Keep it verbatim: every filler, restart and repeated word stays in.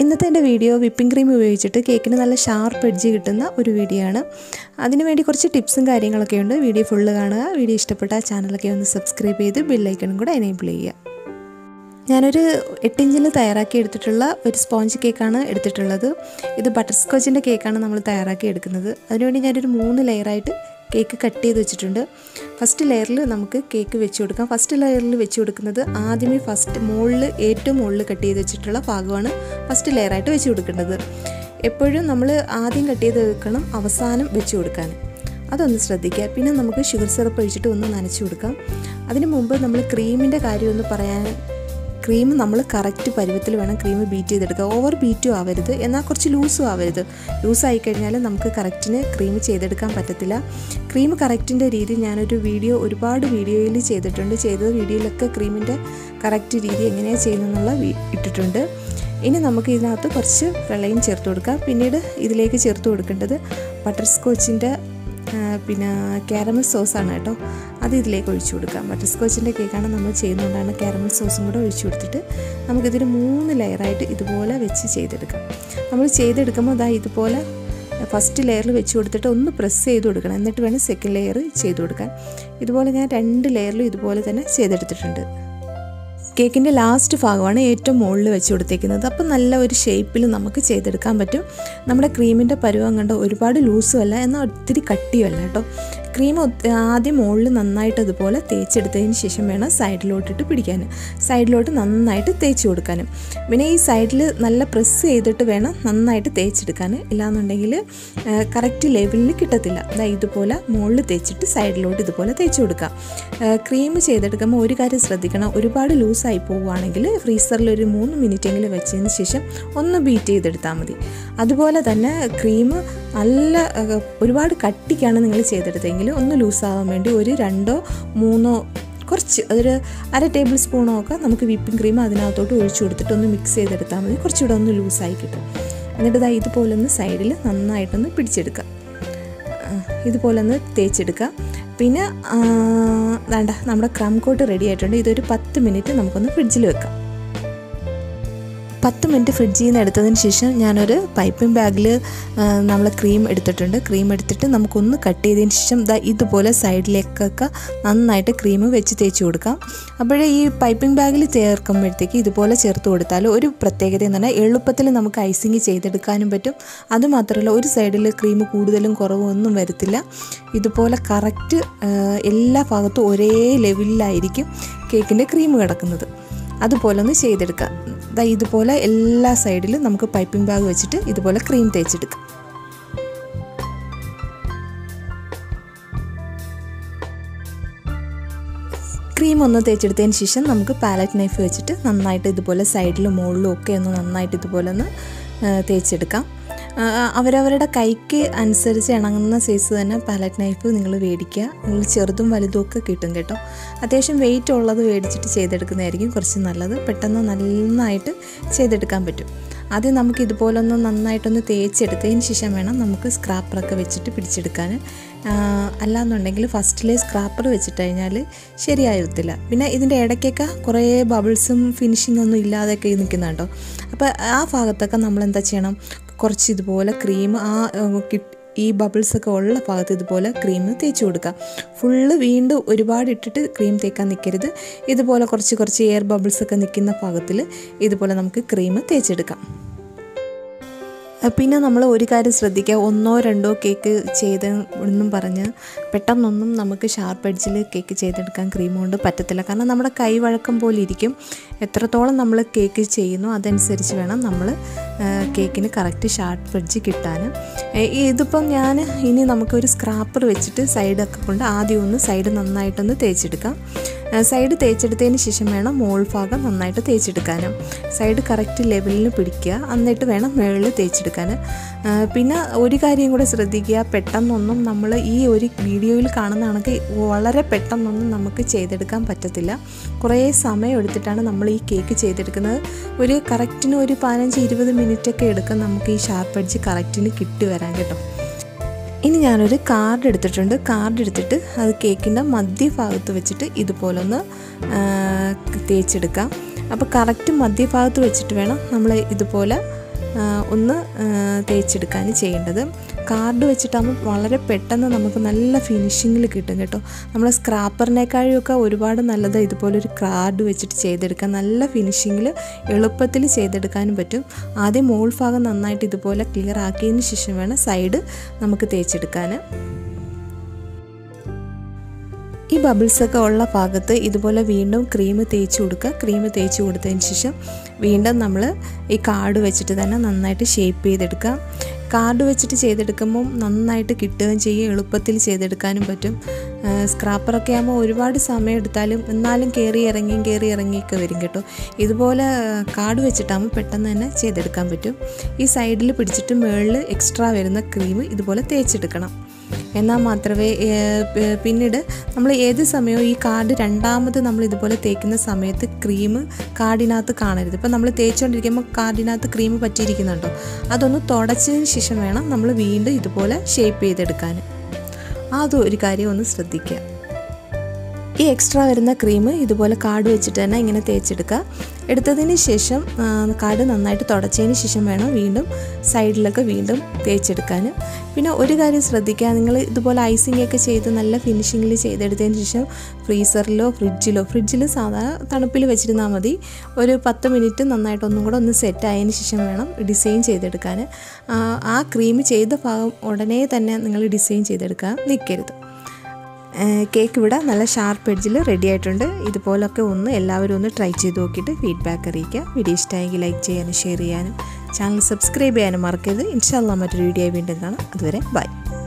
ഇന്നത്തെ എൻ്റെ video whipping cream ഉപയോഗിച്ചിട്ട് കേക്കിന് നല്ല ഷാർപ്പ് എഡ്ജ് കിട്ടുന്ന ഒരു വീഡിയോ ആണ്. അതിനുവേണ്ടി കുറച്ച് ടിപ്സും കാര്യങ്ങളൊക്കെ ഉണ്ട്. വീഡിയോ ഫുള്ള് കാണുക. വീഡിയോ ഇഷ്ടപ്പെട്ട ചാനലൊക്കെ ഒന്ന് സബ്സ്ക്രൈബ് ചെയ്ത് ബെല്ലൈക്കണും കൂടെ എനേബിൾ ചെയ്യുക. ഞാനൊരു എട്ട് ഇഞ്ചിൽ തയ്യാറാക്കി എടുത്തിട്ടുള്ള ഒരു സ്പോഞ്ച് കേക്കാണ് എടുത്തിട്ടുള്ളത്. ഇത് ബട്ടർ സ്കോച്ചിൻ്റെ കേക്കാണ് നമ്മൾ തയ്യാറാക്കി എടുക്കുന്നത്. അതിനുവേണ്ടി ഞാനൊരു മൂന്ന് ലെയറായിട്ട് കേക്ക് കട്ട് ചെയ്ത് വെച്ചിട്ടുണ്ട്. ഫസ്റ്റ് ലെയറിൽ നമുക്ക് കേക്ക് വെച്ച് കൊടുക്കാം. ഫസ്റ്റ് ലെയറിൽ വെച്ച് കൊടുക്കുന്നത് ആദ്യമേ ഫസ്റ്റ് മുകളിൽ ഏറ്റവും മുകളിൽ കട്ട് ചെയ്ത് വെച്ചിട്ടുള്ള ഭാഗമാണ് ഫസ്റ്റ് ലെയറായിട്ട് വെച്ച് കൊടുക്കേണ്ടത്. എപ്പോഴും നമ്മൾ ആദ്യം കട്ട് ചെയ്ത് വെക്കണം, അവസാനം വെച്ച് കൊടുക്കാൻ. അതൊന്ന് ശ്രദ്ധിക്കുക. പിന്നെ നമുക്ക് ഷുഗർ സിറപ്പ് ഒഴിച്ചിട്ട് ഒന്ന് നനച്ച് കൊടുക്കാം. അതിന് മുമ്പ് നമ്മൾ ക്രീമിൻ്റെ കാര്യം ഒന്ന് പറയാൻ, ക്രീം നമ്മൾ കറക്റ്റ് പരുവത്തിൽ വേണം ക്രീം ബീറ്റ് ചെയ്തെടുക്കുക. ഓവർ ബീറ്റും ആവരുത്, എന്നാൽ കുറച്ച് ലൂസും ആവരുത്. ലൂസായി കഴിഞ്ഞാൽ നമുക്ക് കറക്റ്റിന് ക്രീം ചെയ്തെടുക്കാൻ പറ്റത്തില്ല. ക്രീം കറക്റ്റിൻ്റെ രീതി ഞാനൊരു വീഡിയോ ഒരുപാട് വീഡിയോയിൽ ചെയ്തിട്ടുണ്ട്. ചെയ്ത വീഡിയോയിലൊക്കെ ക്രീമിൻ്റെ കറക്റ്റ് രീതി എങ്ങനെയാണ് ചെയ്യുന്നതെന്നുള്ള ഇട്ടിട്ടുണ്ട്. ഇനി നമുക്ക് ഇതിനകത്ത് കുറച്ച് വെള്ളയും ചേർത്ത് കൊടുക്കാം. പിന്നീട് ഇതിലേക്ക് ചേർത്ത് കൊടുക്കേണ്ടത് ബട്ടർ സ്കോച്ചിൻ്റെ പിന്നെ കാരമൽ സോസാണ് കേട്ടോ. അത് ഇതിലേക്ക് ഒഴിച്ചു കൊടുക്കാം. ബട്ടർ സ്കോച്ചിൻ്റെ കേക്കാണ് നമ്മൾ ചെയ്യുന്നതുകൊണ്ടാണ് കാരമൽ സോസും കൂടെ ഒഴിച്ചു കൊടുത്തിട്ട് നമുക്കിതിന് മൂന്ന് ലെയറായിട്ട് ഇതുപോലെ വെച്ച് ചെയ്തെടുക്കാം. നമ്മൾ ചെയ്തെടുക്കുമ്പോൾ അതാ ഇതുപോലെ ഫസ്റ്റ് ലെയറിൽ വെച്ച് കൊടുത്തിട്ട് ഒന്ന് പ്രസ് ചെയ്ത് കൊടുക്കണം. എന്നിട്ട് വേണം സെക്കൻഡ് ലെയർ ചെയ്ത് കൊടുക്കാൻ. ഇതുപോലെ ഞാൻ രണ്ട് ലെയറിലും ഇതുപോലെ തന്നെ ചെയ്തെടുത്തിട്ടുണ്ട്. കേക്കിൻ്റെ ലാസ്റ്റ് ഭാഗമാണ് ഏറ്റവും മുകളിൽ വെച്ച് കൊടുത്തേക്കുന്നത്. അപ്പം നല്ല ഒരു ഷേപ്പിൽ നമുക്ക് ചെയ്തെടുക്കാൻ പറ്റും. നമ്മുടെ ക്രീമിൻ്റെ പരുവം കണ്ട ഒരുപാട് ലൂസും അല്ല, എന്നാൽ ഒത്തിരി കട്ടിയുമല്ല കേട്ടോ. ക്രീം ആദ്യം മുകളിൽ നന്നായിട്ട് അതുപോലെ തേച്ചെടുത്തതിന് ശേഷം വേണം സൈഡിലോട്ടിട്ട് പിടിക്കാൻ, സൈഡിലോട്ട് നന്നായിട്ട് തേച്ച് കൊടുക്കാനും. പിന്നെ ഈ സൈഡിൽ നല്ല പ്രസ് ചെയ്തിട്ട് വേണം നന്നായിട്ട് തേച്ചെടുക്കാൻ. ഇല്ലാന്നുണ്ടെങ്കിൽ കറക്റ്റ് ലെവലിൽ കിട്ടത്തില്ല. അതായത് ഇതുപോലെ മുകളിൽ തേച്ചിട്ട് സൈഡിലോട്ട് ഇതുപോലെ തേച്ച് കൊടുക്കാം. ക്രീം ചെയ്തെടുക്കുമ്പോൾ ഒരു കാര്യം ശ്രദ്ധിക്കണം, ഒരുപാട് ലൂസായി പോവുകയാണെങ്കിൽ ഫ്രീസറിൽ ഒരു മൂന്ന് മിനിറ്റെങ്കിലും വെച്ചതിന് ശേഷം ഒന്ന് ബീറ്റ് ചെയ്തെടുത്താൽ മതി. അതുപോലെ തന്നെ ക്രീം നല്ല ഒരുപാട് കട്ടിക്കാണ് നിങ്ങൾ ചെയ്തെടുത്തെങ്കിൽ ഒന്ന് ലൂസാവാൻ വേണ്ടി ഒരു രണ്ടോ മൂന്നോ കുറച്ച് അതൊരു അര ടേബിൾ സ്പൂണോ ഒക്കെ നമുക്ക് വിപ്പിംഗ് ക്രീം അതിനകത്തോട്ട് ഒഴിച്ചു കൊടുത്തിട്ട് ഒന്ന് മിക്സ് ചെയ്തെടുത്താൽ മതി. കുറച്ചുകൂടെ ഒന്ന് ലൂസായി കിട്ടും. എന്നിട്ട് ഇതാ ഇതുപോലെ ഒന്ന് സൈഡിൽ നന്നായിട്ടൊന്ന് പിടിച്ചെടുക്കുക, ഇതുപോലെ ഒന്ന് തേച്ചെടുക്കുക. പിന്നെ വേണ്ട നമ്മുടെ ക്രം കോട്ട് റെഡി ആയിട്ടുണ്ട്. ഇതൊരു പത്ത് മിനിറ്റ് നമുക്കൊന്ന് ഫ്രിഡ്ജിൽ വെക്കാം. പത്ത് മിനിറ്റ് ഫ്രിഡ്ജിൽ നിന്ന് എടുത്തതിന് ശേഷം ഞാനൊരു പൈപ്പിംഗ് ബാഗിൽ നമ്മൾ ക്രീം എടുത്തിട്ടുണ്ട്. ക്രീം എടുത്തിട്ട് നമുക്കൊന്ന് കട്ട് ചെയ്തതിന് ശേഷം ദാ ഇതുപോലെ സൈഡിലേക്കൊക്കെ നന്നായിട്ട് ക്രീം വെച്ച് തേച്ച് കൊടുക്കാം. അപ്പോഴേ ഈ പൈപ്പിംഗ് ബാഗിൽ ചേർക്കുമ്പോഴത്തേക്ക് ഇതുപോലെ ചേർത്ത് കൊടുത്താൽ ഒരു പ്രത്യേകത എന്ന് പറഞ്ഞാൽ എളുപ്പത്തിൽ നമുക്ക് ഐസിങ് ചെയ്തെടുക്കാനും പറ്റും. അതുമാത്രമല്ല ഒരു സൈഡിൽ ക്രീം കൂടുതലും കുറവും ഒന്നും വരത്തില്ല. ഇതുപോലെ കറക്റ്റ് എല്ലാ ഭാഗത്തും ഒരേ ലെവലിലായിരിക്കും കേക്കിൻ്റെ ക്രീം കിടക്കുന്നത്. അതുപോലെ ഒന്ന് ചെയ്തെടുക്കാം. ദാ ഇതുപോലെ എല്ലാ സൈഡിലും നമുക്ക് പൈപ്പിംഗ് ബാഗ് വെച്ചിട്ട് ഇതുപോലെ ക്രീം തേച്ചെടുക്കാം. ക്രീം ഒന്ന് തേച്ചെടുത്തതിന് ശേഷം നമുക്ക് പാലറ്റ് നൈഫ് വെച്ചിട്ട് നന്നായിട്ട് ഇതുപോലെ സൈഡിലും മുകളിലും ഒക്കെ ഒന്ന് നന്നായിട്ട് ഇതുപോലെ ഒന്ന് തേച്ചെടുക്കാം. അവരവരുടെ കൈക്ക് അനുസരിച്ച് ഇണങ്ങുന്ന സൈസ് തന്നെ പാലറ്റ് നൈഫ് നിങ്ങൾ മേടിക്കുക. നിങ്ങൾ ചെറുതും വലുതും ഒക്കെ കിട്ടും കേട്ടോ. അത്യാവശ്യം വെയിറ്റ് ഉള്ളത് മേടിച്ചിട്ട് ചെയ്തെടുക്കുന്നതായിരിക്കും കുറച്ച് നല്ലത്. പെട്ടെന്ന് നന്നായിട്ട് ചെയ്തെടുക്കാൻ പറ്റും. ആദ്യം നമുക്ക് ഇതുപോലെ ഒന്ന് നന്നായിട്ടൊന്ന് തേച്ചെടുത്തതിന് ശേഷം വേണം നമുക്ക് സ്ക്രാപ്പറൊക്കെ വെച്ചിട്ട് പിടിച്ചെടുക്കാൻ. അല്ലാന്നുണ്ടെങ്കിൽ ഫസ്റ്റിലെ സ്ക്രാപ്പർ വെച്ചിട്ട് കഴിഞ്ഞാൽ ശരിയായത്തില്ല. പിന്നെ ഇതിൻ്റെ ഇടയ്ക്കൊക്കെ കുറേ ബബിൾസും ഫിനിഷിംഗ് ഒന്നും ഇല്ലാതെയൊക്കെ നിൽക്കുന്നുണ്ടോ. അപ്പോൾ ആ ഭാഗത്തൊക്കെ നമ്മൾ എന്താ ചെയ്യണം, കുറച്ച് ഇതുപോലെ ക്രീം ആ ഈ ബബിൾസൊക്കെ ഉള്ള ഭാഗത്ത് ഇതുപോലെ ക്രീം തേച്ച് കൊടുക്കുക. ഫുള്ള് വീണ്ടും ഒരുപാട് ഇട്ടിട്ട് ക്രീം തേക്കാൻ നിൽക്കരുത്. ഇതുപോലെ കുറച്ച് കുറച്ച് എയർ ബബിൾസൊക്കെ നിൽക്കുന്ന ഭാഗത്തിൽ ഇതുപോലെ നമുക്ക് ക്രീം തേച്ചെടുക്കാം. പിന്നെ നമ്മൾ ഒരു കാര്യം ശ്രദ്ധിക്കുക, ഒന്നോ രണ്ടോ കേക്ക് ചെയ്ത് എന്നും പറഞ്ഞ് പെട്ടെന്നൊന്നും നമുക്ക് ഷാർപ്പ് എഡ്ജിൽ കേക്ക് ചെയ്തെടുക്കാൻ ക്രീം കൊണ്ട് പറ്റത്തില്ല. കാരണം നമ്മുടെ കൈ വഴക്കം പോലെ ഇരിക്കും. എത്രത്തോളം നമ്മൾ കേക്ക് ചെയ്യുന്നു അതനുസരിച്ച് വേണം നമ്മൾ കേക്കിന് കറക്റ്റ് ഷാർപ്പ് എഡ്ജ് കിട്ടാൻ. ഇതിപ്പം ഞാൻ ഇനി നമുക്കൊരു സ്ക്രാപ്പർ വെച്ചിട്ട് സൈഡൊക്കെ കൊണ്ട് ആദ്യം ഒന്ന് സൈഡ് നന്നായിട്ടൊന്ന് തേച്ചെടുക്കാം. സൈഡ് തേച്ചെടുത്തതിന് ശേഷം വേണം മോൾ ഭാഗം നന്നായിട്ട് തേച്ചെടുക്കാനും. സൈഡ് കറക്റ്റ് ലെവലിൽ പിടിക്കുക, എന്നിട്ട് വേണം മുകളിൽ തേച്ചെടുക്കാൻ. പിന്നെ ഒരു കാര്യം കൂടെ ശ്രദ്ധിക്കുക, പെട്ടെന്നൊന്നും നമ്മൾ ഈ ഒരു വീഡിയോയിൽ കാണുന്ന കണക്ക് വളരെ പെട്ടെന്നൊന്നും നമുക്ക് ചെയ്തെടുക്കാൻ പറ്റത്തില്ല. കുറേ സമയം എടുത്തിട്ടാണ് നമ്മൾ ഈ കേക്ക് ചെയ്തെടുക്കുന്നത്. ഒരു കറക്റ്റിന് ഒരു പതിനഞ്ച് ഇരുപത് മിനിറ്റൊക്കെ എടുക്കും നമുക്ക് ഈ ഷാർപ്പ് എഡ്ജ് കറക്റ്റിന് കിട്ടി വരാൻ കേട്ടോ. ഇനി ഞാനൊരു കാർഡ് എടുത്തിട്ടുണ്ട്. കാർഡ് എടുത്തിട്ട് അത് കേക്കിൻ്റെ മധ്യഭാഗത്ത് വെച്ചിട്ട് ഇതുപോലൊന്ന് തേച്ചെടുക്കാം. അപ്പോൾ കറക്റ്റ് മധ്യഭാഗത്ത് വെച്ചിട്ട് വേണം നമ്മൾ ഇതുപോലെ ഒന്ന് തേച്ചെടുക്കാൻ ചെയ്യേണ്ടത്. കാർഡ് വെച്ചിട്ടാകുമ്പോൾ വളരെ പെട്ടെന്ന് നമുക്ക് നല്ല ഫിനിഷിങ്ങിൽ കിട്ടും കേട്ടോ. നമ്മളെ സ്ക്രാപ്പറിനേക്കാളുമൊക്കെ ഒരുപാട് നല്ലത് ഇതുപോലൊരു കാർഡ് വെച്ചിട്ട് ചെയ്തെടുക്കാൻ. നല്ല ഫിനിഷിങ്ങിൽ എളുപ്പത്തിൽ ചെയ്തെടുക്കാനും പറ്റും. ആദ്യം മോൾ ഭാഗം നന്നായിട്ട് ഇതുപോലെ ക്ലിയർ ആക്കിയതിന് ശേഷം വേണം സൈഡ് നമുക്ക് തേച്ചെടുക്കാൻ. ഈ ബബിൾസൊക്കെ ഉള്ള ഭാഗത്ത് ഇതുപോലെ വീണ്ടും ക്രീം തേച്ച് കൊടുക്കുക. ക്രീം തേച്ച് കൊടുത്തതിന് ശേഷം വീണ്ടും നമ്മൾ ഈ കാർഡ് വെച്ചിട്ട് തന്നെ നന്നായിട്ട് ഷേപ്പ് ചെയ്തെടുക്കുക. കാർഡ് വെച്ചിട്ട് ചെയ്തെടുക്കുമ്പം നന്നായിട്ട് കിട്ടുകയും ചെയ്യും, എളുപ്പത്തിൽ ചെയ്തെടുക്കാനും പറ്റും. സ്ക്രാപ്പറൊക്കെ ആകുമ്പോൾ ഒരുപാട് സമയം എടുത്താലും എന്നാലും കയറി ഇറങ്ങിയും കയറി ഇറങ്ങിയൊക്കെ വരും കേട്ടോ. ഇതുപോലെ കാർഡ് വെച്ചിട്ടാകുമ്പോൾ പെട്ടെന്ന് തന്നെ ചെയ്തെടുക്കാൻ പറ്റും. ഈ സൈഡിൽ പിടിച്ചിട്ട് മുകളിൽ എക്സ്ട്രാ വരുന്ന ക്രീം ഇതുപോലെ തേച്ചെടുക്കണം. എന്നാൽ മാത്രമേ പിന്നീട് നമ്മൾ ഏത് സമയവും ഈ കാർഡ് രണ്ടാമത് നമ്മൾ ഇതുപോലെ തേക്കുന്ന സമയത്ത് ക്രീം കാർഡിനകത്ത് കാണരുത്. ഇപ്പം നമ്മൾ തേച്ചുകൊണ്ടിരിക്കുമ്പോൾ കാർഡിനകത്ത് ക്രീം പറ്റിയിരിക്കുന്നുണ്ടോ, അതൊന്ന് തുടച്ചതിന് ശേഷം വേണം നമ്മൾ വീണ്ടും ഇതുപോലെ ഷേപ്പ് ചെയ്തെടുക്കാൻ. അതും ഒരു കാര്യം ഒന്ന് ശ്രദ്ധിക്കുക. ഈ എക്സ്ട്രാ വരുന്ന ക്രീം ഇതുപോലെ കാർഡ് വെച്ചിട്ട് തന്നെ ഇങ്ങനെ തേച്ചെടുക്കുക. എടുത്തതിന് ശേഷം കാർഡ് നന്നായിട്ട് തുടച്ചതിന് ശേഷം വേണം വീണ്ടും സൈഡിലൊക്കെ വീണ്ടും തേച്ചെടുക്കാൻ. പിന്നെ ഒരു കാര്യം ശ്രദ്ധിക്കുക, നിങ്ങൾ ഇതുപോലെ ഐസിംഗ് ഒക്കെ ചെയ്ത് നല്ല ഫിനിഷിങ്ങിൽ ചെയ്തെടുത്തതിന് ശേഷം ഫ്രീസറിലോ ഫ്രിഡ്ജിലോ ഫ്രിഡ്ജിൽ സാധാരണ തണുപ്പിൽ വെച്ചിരുന്നാൽ മതി. ഒരു പത്ത് മിനിറ്റ് നന്നായിട്ട് ഒന്നും കൂടെ ഒന്ന് സെറ്റ് ആയതിന് ശേഷം വേണം ഡിസൈൻ ചെയ്തെടുക്കാൻ. ആ ക്രീം ചെയ്ത ഭാഗം ഉടനെ തന്നെ നിങ്ങൾ ഡിസൈൻ ചെയ്തെടുക്കാൻ നിൽക്കരുത്. കേക്ക് ഇവിടെ നല്ല ഷാർപ്പ് എഡ്ജിൽ റെഡി ആയിട്ടുണ്ട്. ഇതുപോലൊക്കെ ഒന്ന് എല്ലാവരും ഒന്ന് ട്രൈ ചെയ്ത് നോക്കിയിട്ട് ഫീഡ്ബാക്ക് അറിയിക്കുക. വീഡിയോ ഇഷ്ടമായെങ്കിൽ ലൈക്ക് ചെയ്യാനും ഷെയർ ചെയ്യാനും ചാനൽ സബ്സ്ക്രൈബ് ചെയ്യാനും മറക്കരുത്. ഇൻഷാ അല്ലാഹ് മറ്റൊരു വീഡിയോ വീണ്ടും കാണാം. അതുവരെ ബൈ.